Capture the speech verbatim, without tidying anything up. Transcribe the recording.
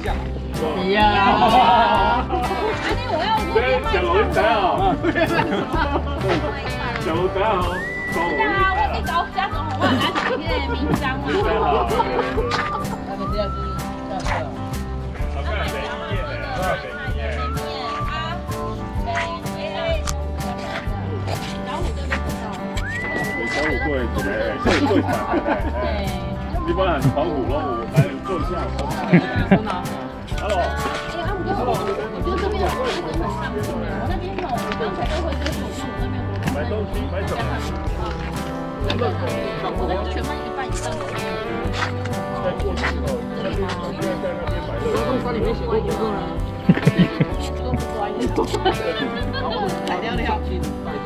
项。 一样。 安尼我要对，小楼仔哦，小楼仔哦， 对啊，我去搞家总，我拿起那个名章啊。 那个第二支下课。 好看北面的，多少北面？小虎过来，这里最惨的嘞。一般很防虎咯，来坐下。Hello。Hello。 我觉得这边的货真的很上心，我那边有，我刚才都会跟我说，我那边我买东西买什么？ 我那边全卖一半以上的。 在过去哦，在在那边买肉。 公司里面写过不够了。 都不乖的。 材料料。